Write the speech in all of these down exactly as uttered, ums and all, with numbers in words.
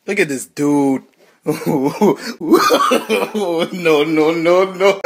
Look at this dude. No, no, no, no.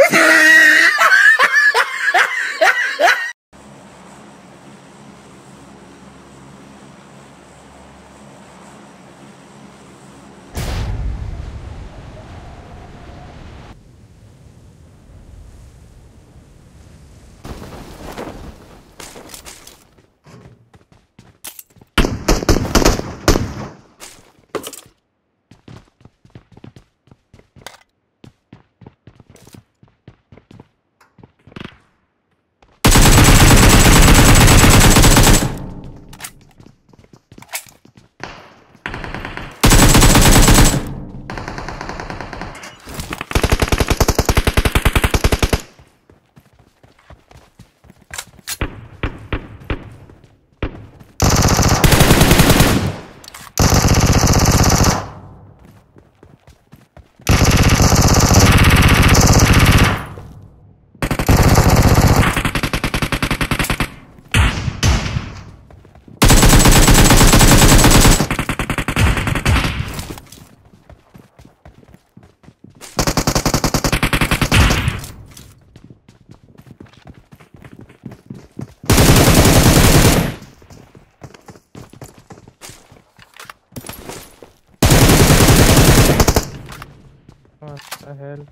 What the hell?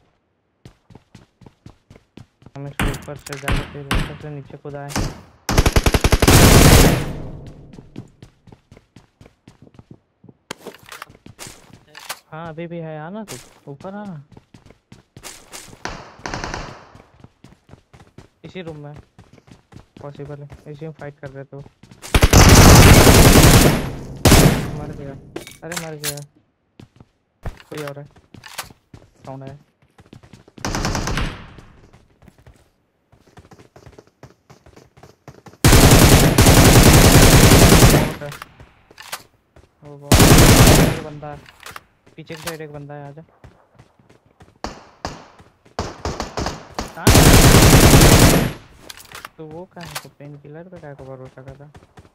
हम इसके ऊपर से जाके फिर ऊपर से नीचे कूदा है। हाँ अभी भी है, आना तू ऊपर आना। इसी रूम में पॉसिबल है, इसी में फाइट कर रहे तो मर गया। अरे मर गया, कोई और है, साउंड है। वो बहुत बंदा है पीछे की साइड, एक बंदा है, आजा। तो वो कहाँ है, तो पेन किलर पे क्या को भरोसा कर रहा,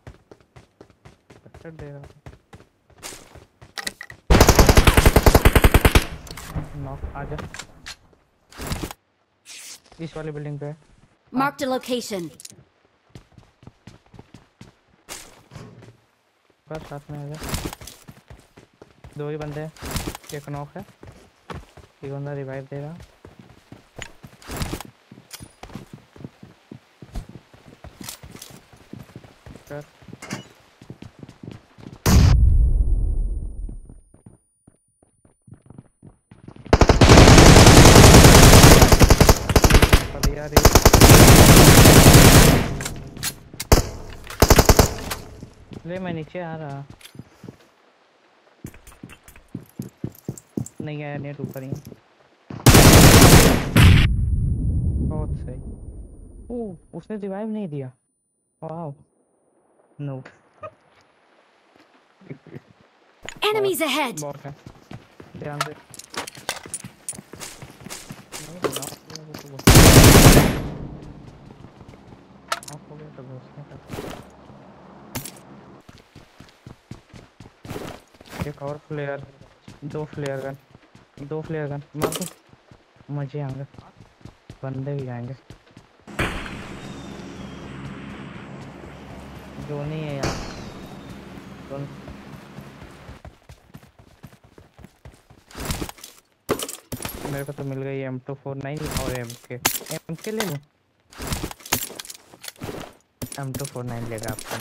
टक्कर दे रहा। नॉक, आजा इस वाली बिल्डिंग पे। Marked a location. बस साथ में आजा। दो ही बंदे हैं, एक नॉक है, एक बंदा रिवाइव दे रहा। कर यार, ले मैं नीचे आ रहा, नहीं आया, नेट ऊपर ही। बहुत सही। ओह उसने रिवाइव नहीं दिया, वाह। No Enemies ahead. बहुत है, ध्यान से। एक और फ्लेयर, दो फ्लेयर गन, दो फ्लेयर गन मार दो, मजे आएंगे, बंदे भी आएंगे। जो नहीं है यार तो मेरे को तो मिल गई एम टू फोर नाइन और एम के एम के ले लूँ, एम टू फोर नाइन लेगा आपका।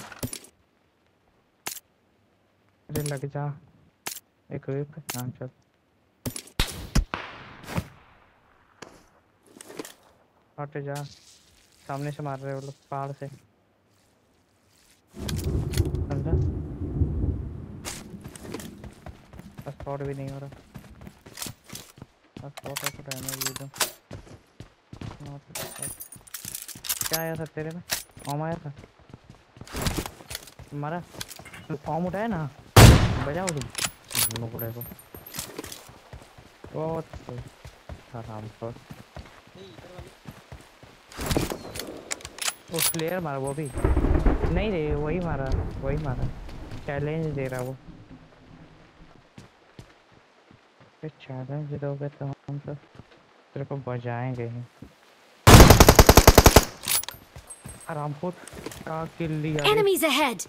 अरे लग जा, एक वेब हाँ चल। हट जा, सामने से मार रहे हो लोग पहाड़ से, समझा। स्पॉट भी नहीं हो रहा, स्पॉट है तो डैमेज भी दो। क्या आया था तेरे में, फॉर्म आया था तुम्हारा, फॉर्म उठाया ना, बजाओ तुम मुकड़े को। बहुत सही, आराम पर वो प्लेयर मारा, वो भी नहीं रे, वही मारा, वही मारा, चैलेंज दे रहा वो। पे चैलेंज दोगे तो हम तो तेरे को बजाएंगे ही। रामपुर का किल लिया रे। Enemies ahead!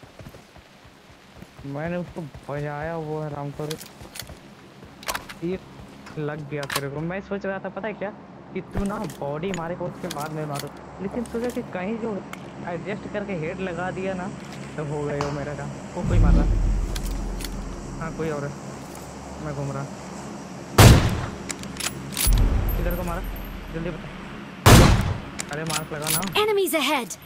मैंने उसको बजाया, वो रामपुर ये लग गया तेरे को। मैं सोच रहा था पता है क्या, कि तू ना बॉडी मारे को उसके बाद में मारो, लेकिन सोचा कि कहीं जो एडजस्ट करके हेड लगा दिया ना तो हो गए वो मेरा काम। वो कोई मार रहा, हाँ कोई और है, मैं घूम रहा। इधर को मारा, जल्दी बता। अरे मार्क लगा ना। Enemies ahead!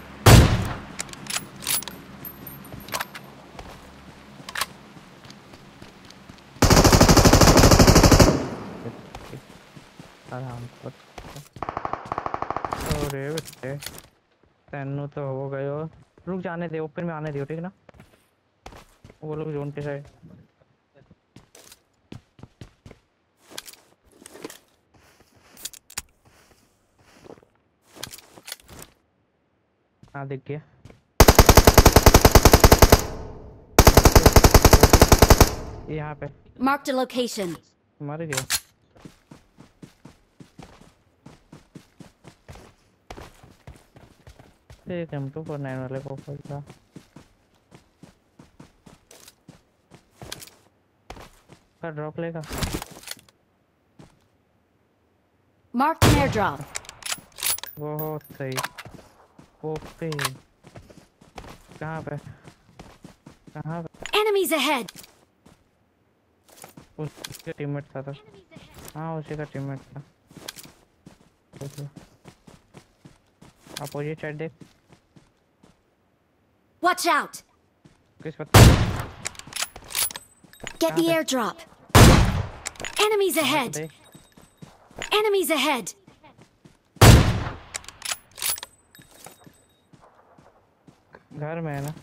आराम कर। अरे बेटे तेनू तो हो गए हो। रुक जाने दे, ओपन में आने दियो ठीक ना। वो लोग जोन के साइड। हाँ दिख गया। यहाँ पे Marked a location. मर गया। एक एम टू फोर नाइन वाले को खोल था। का ड्रॉप लेगा। Marked an airdrop. बहुत सही। ओके कहाँ पे, कहाँ पे? Enemies ahead! उसके टीममेट था तो, हाँ उसी का टीममेट था। अपोजिट साइड देख। Watch out! किस पत्ते? Get the airdrop. Enemies ahead! देख। Enemies ahead! घर में है ना,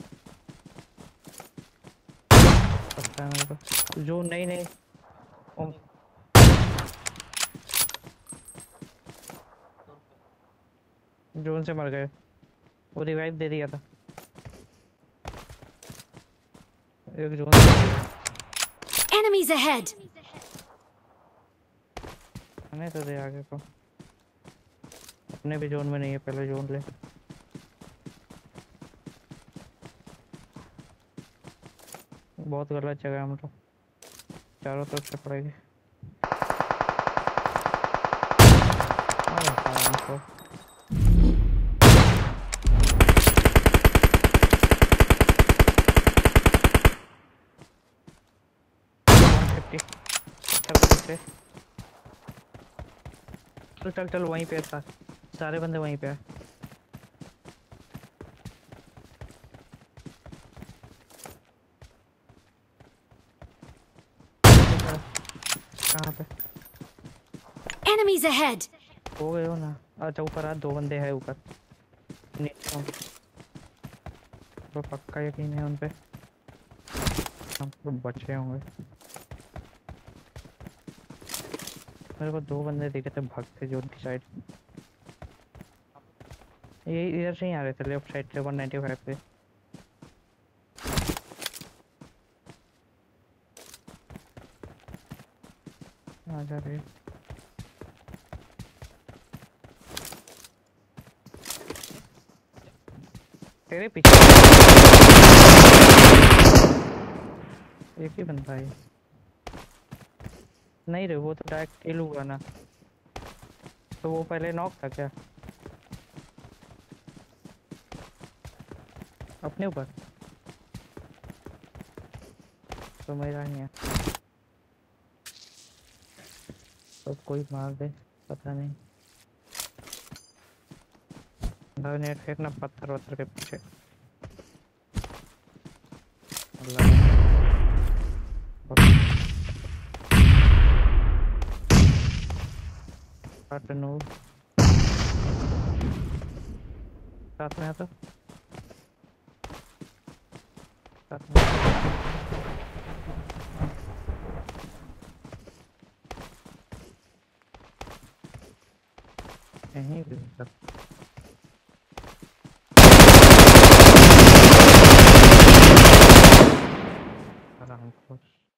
पता है मेरे को। जो नहीं नहीं ओ, जोन से मर गए, वो रिवाइव दे दिया था। एक जोन Enemies ahead! नहीं तो दे आगे को। अपने भी जोन में नहीं है, पहले जोन ले। बहुत गलत जगह हम लोग, चारों तरफ से पड़ेगी। अरे आराम से चल चल चल वहीं पे था, सारे बंदे वहीं पे है। कहाँ पे? Enemies ahead! हो गए हो ना। अच्छा ऊपर आ, दो बंदे हैं ऊपर नीचे। तो पक्का यकीन है उन पे, हम तो बचे होंगे। मेरे को दो बंदे दिखे थे भागते जोन की साइड। ये इधर से ही आ रहे थे, लेफ्ट साइड से वन नाइंटी फाइव पे। आ जा रहे तेरे पीछे। एक ही बंदा है नहीं रे, वो तो डायरेक्ट किल हुआ ना। तो वो पहले नॉक था क्या अपने ऊपर? तो मेरा नहीं है तो कोई मार दे, पता नहीं। नेट फेंकना पत्थर वत्थर के पीछे। नो साथ में आता साथ में नहीं भी आराम से।